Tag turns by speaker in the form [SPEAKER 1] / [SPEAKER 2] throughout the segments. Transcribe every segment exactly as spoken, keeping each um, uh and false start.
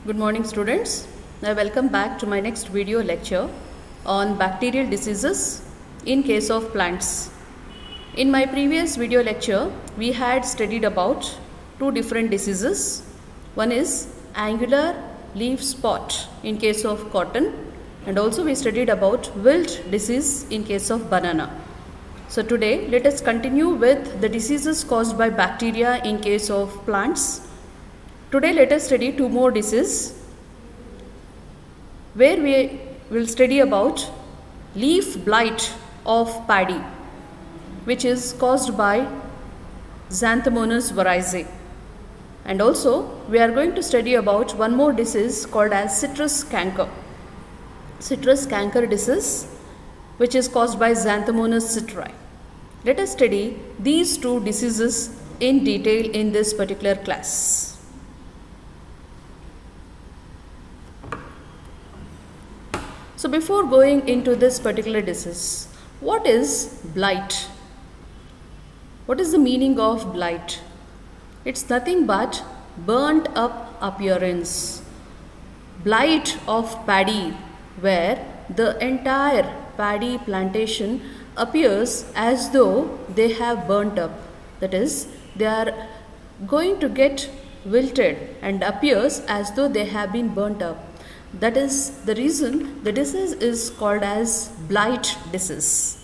[SPEAKER 1] Good morning students. I welcome back to my next video lecture on bacterial diseases in case of plants. In my previous video lecture, we had studied about two different diseases. One is angular leaf spot in case of cotton, and also we studied about wilt disease in case of banana. So today let us continue with the diseases caused by bacteria in case of plants. Today let us study two more diseases where we will study about leaf blight of paddy, which is caused by Xanthomonas veraceae. And also we are going to study about one more disease called as citrus canker. Citrus canker disease, which is caused by Xanthomonas citri. Let us study these two diseases in detail in this particular class. So before going into this particular disease, what is blight? What is the meaning of blight? It's nothing but burnt up appearance. Blight of paddy, where the entire paddy plantation appears as though they have burnt up. That is, they are going to get wilted and appears as though they have been burnt up. That is the reason the disease is called as blight disease.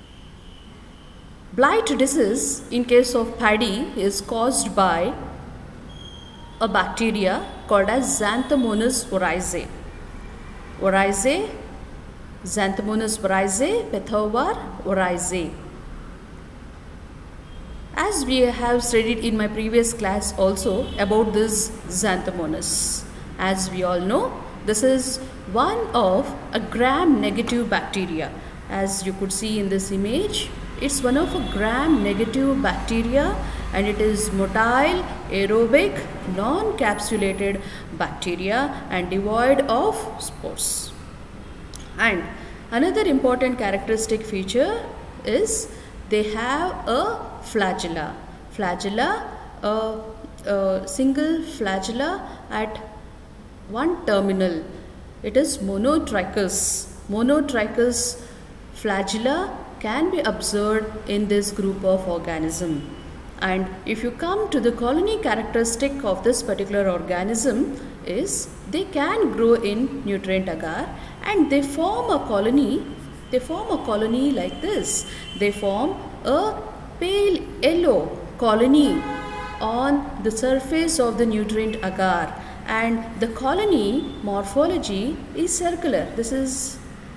[SPEAKER 1] Blight disease in case of paddy is caused by a bacteria called as Xanthomonas veraceae. Veraceae, Xanthomonas veraceae, Pethauer veraceae. As we have studied in my previous class also about this Xanthomonas. As we all know, this is one of a gram-negative bacteria. As you could see in this image, it's one of a gram-negative bacteria, and it is motile, aerobic, non-capsulated bacteria and devoid of spores. And another important characteristic feature is they have a flagella. Flagella, a, a single flagella at one terminal. It is monotrichous. Monotrichous flagella can be observed in this group of organism. And if you come to the colony characteristic of this particular organism is they can grow in nutrient agar, and they form a colony. They form a colony like this. They form a pale yellow colony on the surface of the nutrient agar. And the colony morphology is circular. This is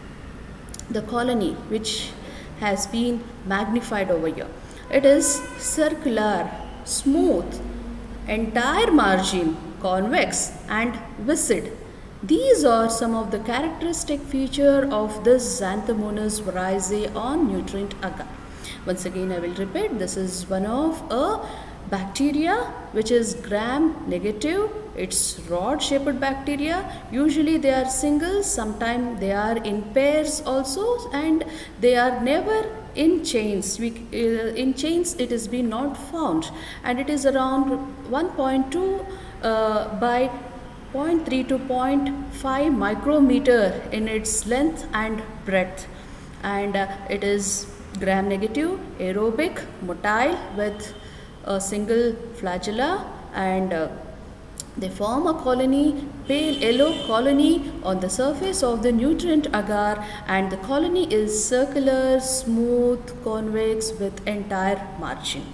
[SPEAKER 1] the colony which has been magnified over here. It is circular, smooth, entire margin, convex and viscid. These are some of the characteristic features of this Xanthomonas veraceae on nutrient agar. Once again I will repeat, this is one of a bacteria which is gram negative. It's rod shaped bacteria. Usually they are singles, sometimes they are in pairs also, and they are never in chains. We, uh, in chains it is been not found, and it is around one point two uh, by zero point three to zero point five micrometer in its length and breadth, and uh, it is gram negative, aerobic, motile with a single flagella, and uh, they form a colony, pale yellow colony on the surface of the nutrient agar, and the colony is circular, smooth, convex with entire margin.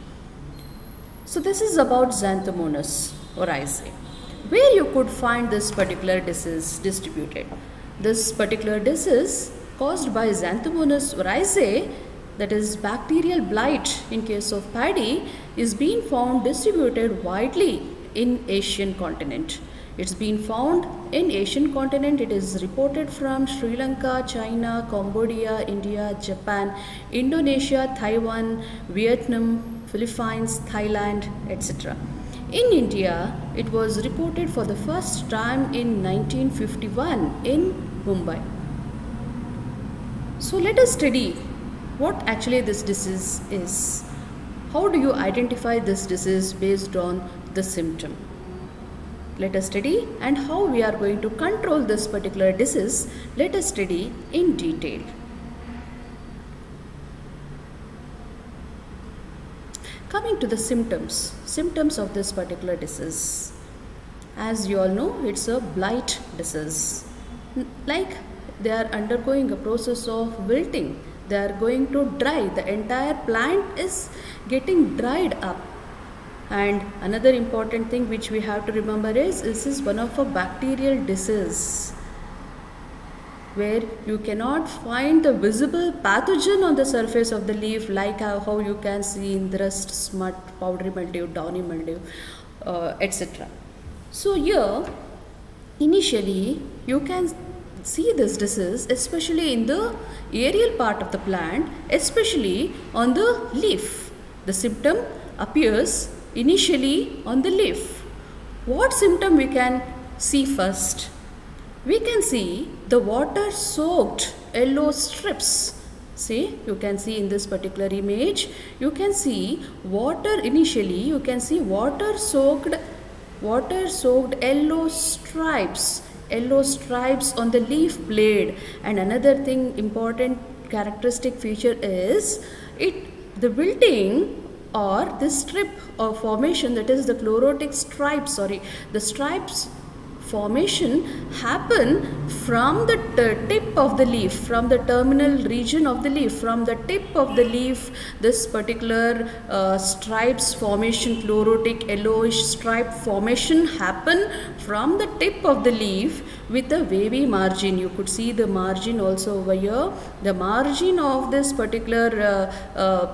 [SPEAKER 1] So this is about Xanthomonas veraceae. Where you could find this particular disease distributed? This particular disease caused by Xanthomonas veraceae, that is bacterial blight in case of paddy, is being found distributed widely in Asian continent. It's been found in Asian continent. It is reported from Sri Lanka, China, Cambodia, India, Japan, Indonesia, Taiwan, Vietnam, Philippines, Thailand, et cetera. In India, it was reported for the first time in nineteen fifty-one in Mumbai. So let us study what actually this disease is. How do you identify this disease based on the symptom? let us study, and how we are going to control this particular disease, let us study in detail. Coming to the symptoms, symptoms of this particular disease. As you all know, it's a blight disease. Like they are undergoing a process of wilting. They are going to dry. The entire plant is getting dried up. And another important thing which we have to remember is this is one of a bacterial disease where you cannot find the visible pathogen on the surface of the leaf, like how, how you can see in the rust, smut, powdery mildew, downy mildew, uh, et cetera. So here, initially, you can see this disease especially in the aerial part of the plant, especially on the leaf. The symptom appears initially on the leaf. What symptom we can see first? We can see the water soaked yellow strips. See, you can see in this particular image, you can see water initially, you can see water soaked, water soaked yellow stripes, yellow stripes on the leaf blade. And another thing, important characteristic feature is it, the wilting or the strip or formation, that is the chlorotic stripes, sorry, the stripes formation happen from the tip of the leaf, from the terminal region of the leaf, from the tip of the leaf. This particular uh, stripes formation, chlorotic yellowish stripe formation happen from the tip of the leaf with a wavy margin. You could see the margin also over here. The margin of this particular uh, uh,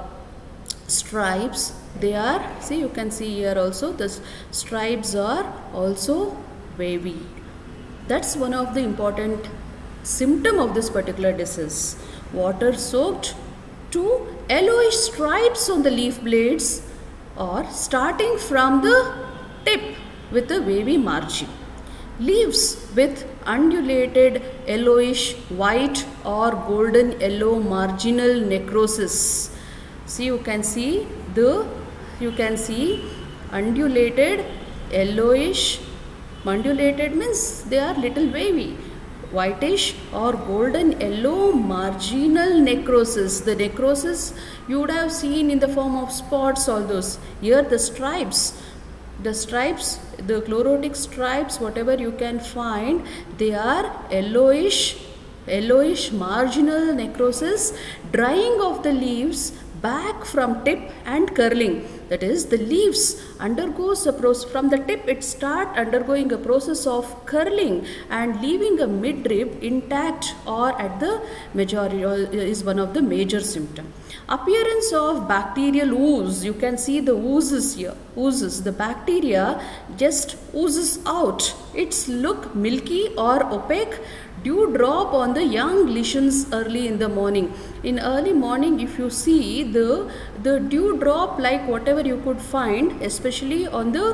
[SPEAKER 1] stripes, they are, see, you can see here also the stripes are also wavy. That's one of the important symptom of this particular disease. Water soaked to yellowish stripes on the leaf blades, or starting from the tip with a wavy margin. Leaves with undulated yellowish white or golden yellow marginal necrosis. See, you can see the, you can see undulated yellowish. Undulated means they are little wavy, whitish or golden yellow marginal necrosis. The necrosis you would have seen in the form of spots, all those. Here the stripes, the stripes, the chlorotic stripes, whatever you can find, they are yellowish, yellowish marginal necrosis, drying of the leaves back from tip and curling. That is, the leaves undergoes a process from the tip, it start undergoing a process of curling and leaving a midrib intact or at the majority is one of the major symptoms. Appearance of bacterial ooze, you can see the oozes here, oozes, the bacteria just oozes out. It's look milky or opaque. Dew drop on the young lesions early in the morning. In early morning, if you see the, the dew drop, like whatever you could find, especially on the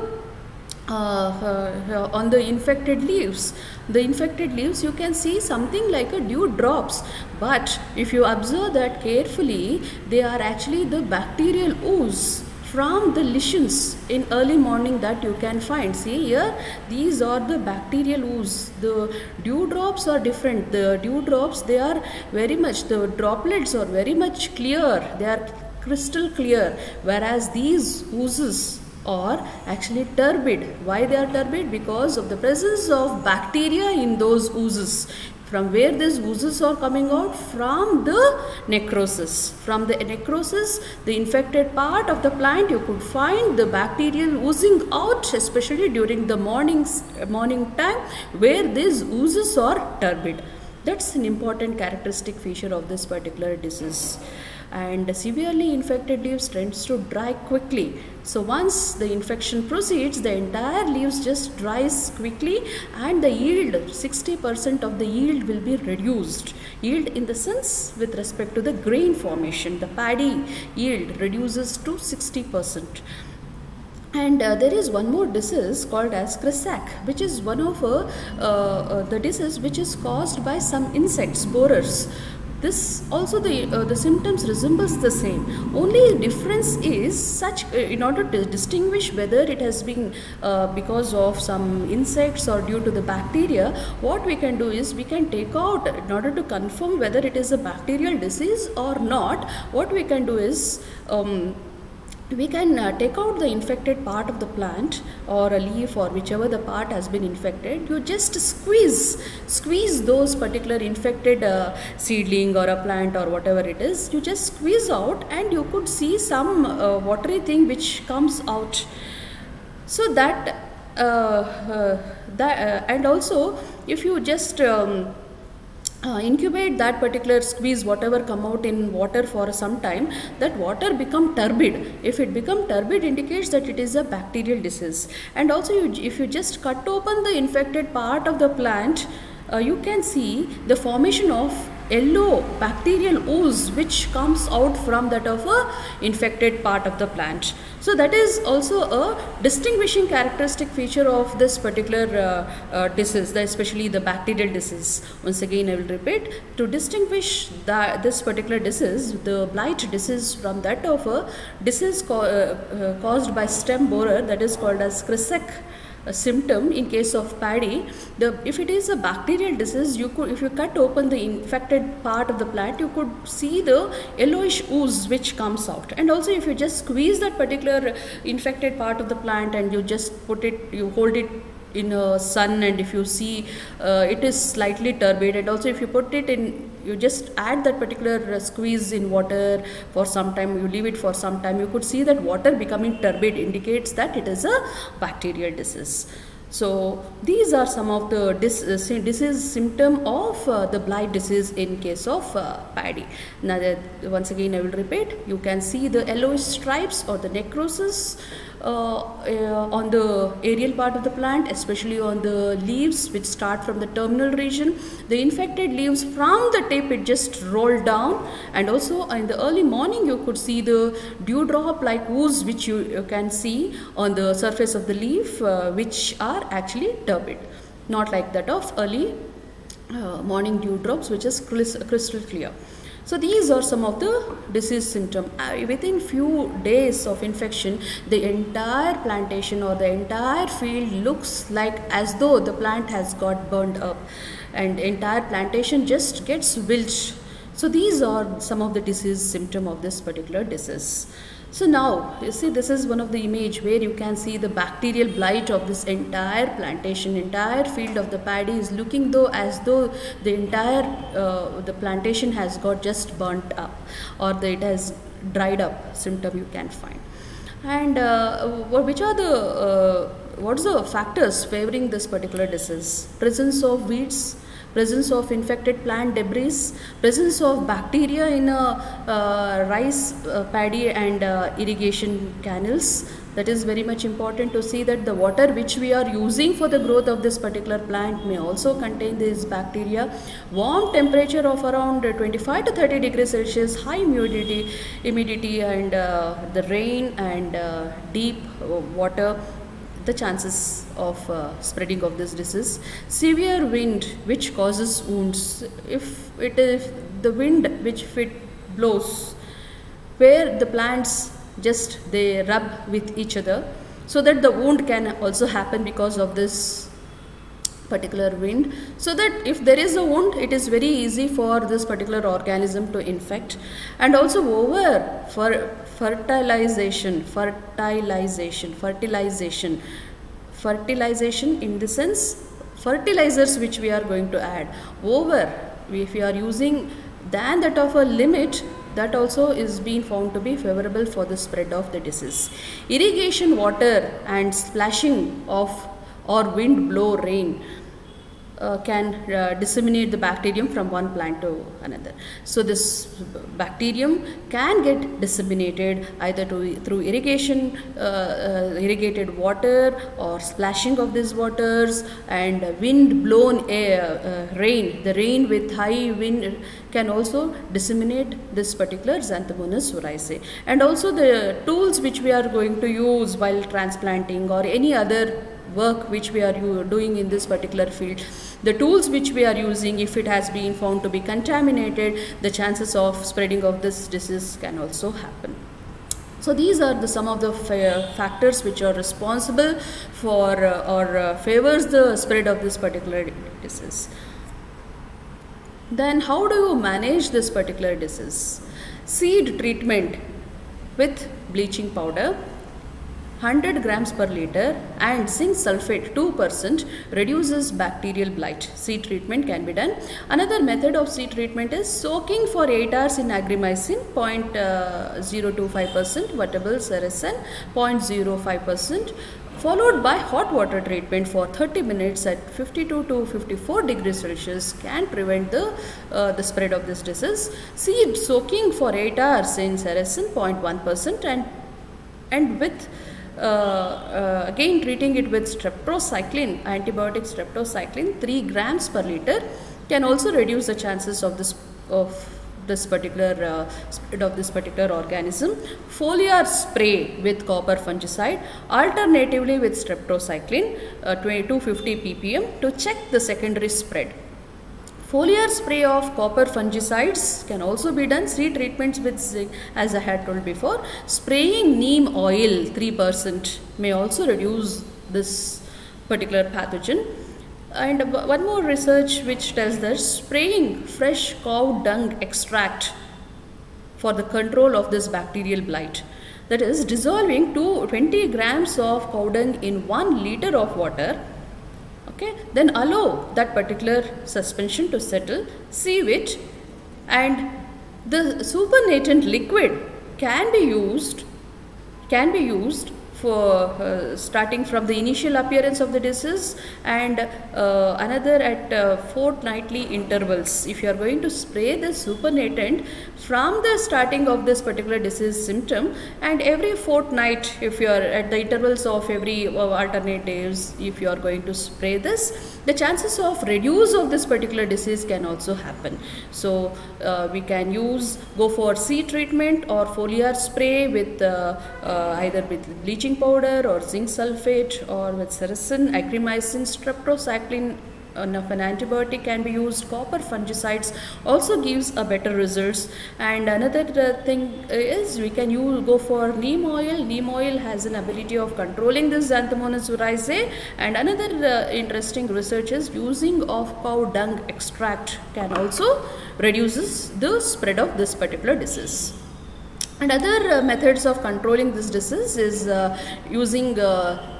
[SPEAKER 1] Uh, uh, on the infected leaves, the infected leaves, you can see something like a dew drops, but if you observe that carefully, they are actually the bacterial ooze from the lesions in early morning that you can find. See here, these are the bacterial ooze. The dew drops are different. The dew drops, they are very much, the droplets are very much clear, they are crystal clear, whereas these oozes or actually turbid. Why they are turbid? Because of the presence of bacteria in those oozes. From where these oozes are coming out? From the necrosis. From the necrosis, the infected part of the plant, you could find the bacterial oozing out, especially during the mornings, morning time, where these oozes are turbid. That's an important characteristic feature of this particular disease. And severely infected leaves tends to dry quickly. So once the infection proceeds, the entire leaves just dries quickly, and the yield, sixty percent of the yield will be reduced. Yield in the sense with respect to the grain formation, the paddy yield reduces to sixty percent. And uh, there is one more disease called as Crisac, which is one of uh, uh, the disease which is caused by some insects, borers. this also the uh, the symptoms resembles the same. Only difference is such uh, in order to distinguish whether it has been uh, because of some insects or due to the bacteria, what we can do is we can take out, in order to confirm whether it is a bacterial disease or not, what we can do is um, we can uh, take out the infected part of the plant or a leaf or whichever the part has been infected. You just squeeze squeeze those particular infected uh, seedling or a plant or whatever it is. You just squeeze out and you could see some uh, watery thing which comes out. So that uh, uh, that uh, and also if you just um, Uh, incubate that particular squeeze, whatever come out in water for some time, that water become turbid. If it become turbid, indicates that it is a bacterial disease. And also you, if you just cut open the infected part of the plant, uh, you can see the formation of yellow bacterial ooze which comes out from that of a infected part of the plant. So that is also a distinguishing characteristic feature of this particular uh, uh, disease, especially the bacterial disease. Once again I will repeat, to distinguish that this particular disease, the blight disease, from that of a disease co uh, uh, caused by stem borer, that is called as Kresek a symptom in case of paddy. The if it is a bacterial disease, you could, if you cut open the infected part of the plant, you could see the yellowish ooze which comes out. And also if you just squeeze that particular infected part of the plant and you just put it, you hold it in a sun, and if you see uh, it is slightly turbid, and also if you put it in, you just add that particular uh, squeeze in water for some time, you leave it for some time, you could see that water becoming turbid, indicates that it is a bacterial disease. So these are some of the dis uh, disease symptom of uh, the blight disease in case of uh, paddy. Now that, once again I will repeat, you can see the yellowish stripes or the necrosis uh, uh, on the aerial part of the plant, especially on the leaves which start from the terminal region. The infected leaves from the tip, it just roll down, and also in the early morning you could see the dewdrop like ooze which you, you can see on the surface of the leaf, uh, which are actually turbid, not like that of early uh, morning dewdrops which is crystal clear. So these are some of the disease symptoms. Uh, within few days of infection, the entire plantation or the entire field looks like as though the plant has got burned up, and entire plantation just gets wilted. So these are some of the disease symptom of this particular disease. So now you see, this is one of the image where you can see the bacterial blight of this entire plantation, entire field of the paddy is looking though as though the entire uh, the plantation has got just burnt up, or the, it has dried up symptom you can find. And uh, which are the uh, what's the factors favoring this particular disease? Presence of weeds, presence of infected plant debris, presence of bacteria in a uh, rice uh, paddy and uh, irrigation canals. That is very much important to see that the water which we are using for the growth of this particular plant may also contain this bacteria. Warm temperature of around twenty-five to thirty degrees Celsius, high humidity, humidity and uh, the rain and uh, deep uh, water, the chances of uh, spreading of this disease. Severe wind which causes wounds. If it is the wind which it blows, where the plants just they rub with each other, so that the wound can also happen because of this particular wind. So that if there is a wound, it is very easy for this particular organism to infect. And also over for fertilization, fertilization, fertilization, fertilization in the sense fertilizers which we are going to add over, if we are using than that of a limit, that also is being found to be favorable for the spread of the disease. Irrigation water and splashing of or wind blow rain uh, can uh, disseminate the bacterium from one plant to another. So this bacterium can get disseminated either to, through irrigation, uh, uh, irrigated water, or splashing of these waters, and wind blown air, uh, rain. The rain with high wind can also disseminate this particular Xanthomonas oryzae. And also the tools which we are going to use while transplanting or any other work which we are doing in this particular field, the tools which we are using, if it has been found to be contaminated, the chances of spreading of this disease can also happen. So these are the some of the factors which are responsible for uh, or uh, favors the spread of this particular disease. Then how do you manage this particular disease? Seed treatment with bleaching powder, one hundred grams per liter, and zinc sulfate two percent reduces bacterial blight. Seed treatment can be done. Another method of seed treatment is soaking for eight hours in agromycin zero point zero two five percent, vertebral sericin zero point zero five percent, followed by hot water treatment for thirty minutes at fifty-two to fifty-four degrees Celsius can prevent the, uh, the spread of this disease. Seed soaking for eight hours in sericin zero point one percent and, and with uh, uh, again treating it with streptocycline, antibiotic streptocycline three grams per liter can also reduce the chances of this of this particular uh, spread of this particular organism. Foliar spray with copper fungicide alternatively with streptocycline uh, two hundred fifty p p m to check the secondary spread. Foliar spray of copper fungicides can also be done. Seed treatments with zinc, as I had told before. Spraying neem oil three percent may also reduce this particular pathogen. And one more research which tells that spraying fresh cow dung extract for the control of this bacterial blight, that is dissolving to twenty grams of cow dung in one liter of water, okay, then allow that particular suspension to settle, sieve it, and the supernatant liquid can be used can be used for uh, starting from the initial appearance of the disease, and uh, another at uh, fortnightly intervals. If you are going to spray the supernatant from the starting of this particular disease symptom, and every fortnight, if you are at the intervals of every uh, alternate days, if you are going to spray this, the chances of reduce of this particular disease can also happen. So uh, we can use go for seed treatment or foliar spray with uh, uh, either with bleaching powder or zinc sulfate, or with sericin, agromycin, streptocycline of an antibiotic can be used. Copper fungicides also gives a better results. And another uh, thing is we can use go for neem oil. Neem oil has an ability of controlling this Xanthomonas oryzae. And another uh, interesting research is using of cow dung extract can also reduces the spread of this particular disease. And other uh, methods of controlling this disease is uh, using uh,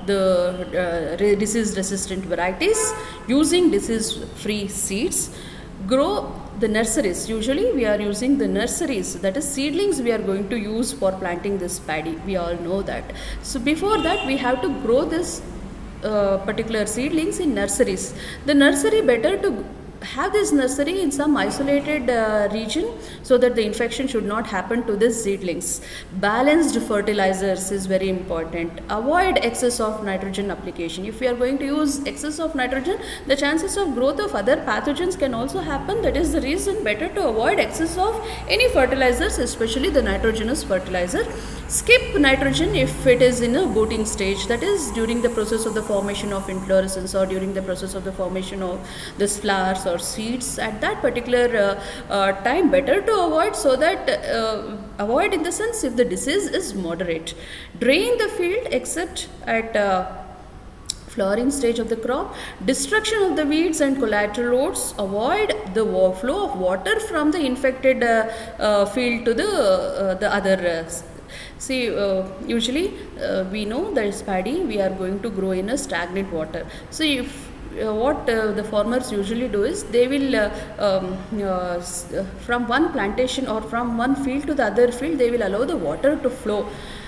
[SPEAKER 1] the uh, disease resistant varieties, using disease free seeds, grow the nurseries. Usually we are using the nurseries, that is seedlings we are going to use for planting this paddy. We all know that. So before that we have to grow this uh, particular seedlings in nurseries. The nursery better to have this nursery in some isolated uh, region so that the infection should not happen to these seedlings. Balanced fertilizers is very important. Avoid excess of nitrogen application. If we are going to use excess of nitrogen, the chances of growth of other pathogens can also happen. That is the reason better to avoid excess of any fertilizers, especially the nitrogenous fertilizer. Skip nitrogen if it is in a booting stage, that is during the process of the formation of inflorescence or during the process of the formation of this flowers or seeds. At that particular uh, uh, time better to avoid, so that uh, avoid in the sense if the disease is moderate. Drain the field except at uh, flowering stage of the crop. Destruction of the weeds and collateral roots. Avoid the flow of water from the infected uh, uh, field to the, uh, the other uh, See, uh, usually uh, we know that is paddy, we are going to grow in a stagnant water. So if uh, what uh, the farmers usually do is they will uh, um, uh, from one plantation or from one field to the other field, they will allow the water to flow.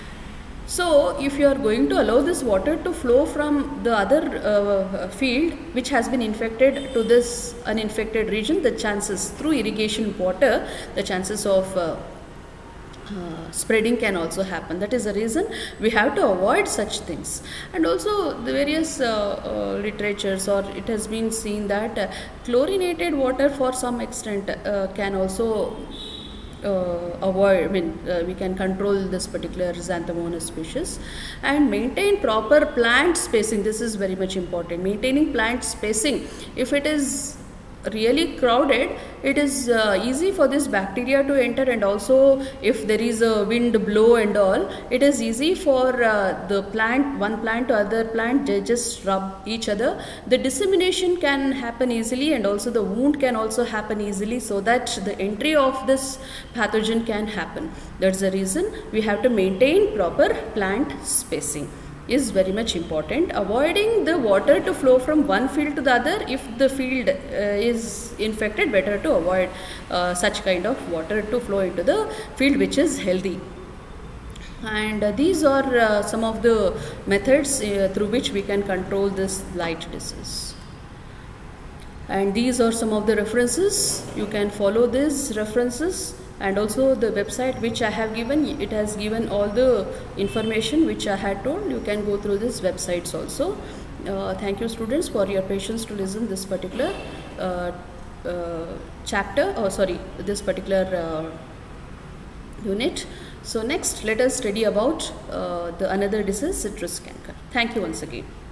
[SPEAKER 1] So if you are going to allow this water to flow from the other uh, field which has been infected to this uninfected region, the chances through irrigation water, the chances of uh, Uh, spreading can also happen. That is the reason we have to avoid such things. And also the various uh, uh, literatures, or it has been seen that uh, chlorinated water for some extent uh, can also uh, avoid, I mean, uh, we can control this particular Xanthomonas species. And maintain proper plant spacing. This is very much important. Maintaining plant spacing. If it is really crowded, it is uh, easy for this bacteria to enter, and also if there is a wind blow and all, it is easy for uh, the plant, one plant to other plant, they just rub each other. The dissemination can happen easily, and also the wound can also happen easily, so that the entry of this pathogen can happen. That's the reason we have to maintain proper plant spacing is very much important. Avoiding the water to flow from one field to the other. If the field uh, is infected, better to avoid uh, such kind of water to flow into the field which is healthy. And uh, these are uh, some of the methods uh, through which we can control this blight disease. And these are some of the references. You can follow these references. And also the website which I have given, it has given all the information which I had told. You can go through these websites also. Uh, thank you students for your patience to listen this particular uh, uh, chapter, or sorry, this particular uh, unit. So next let us study about uh, the another disease, citrus canker. Thank you once again.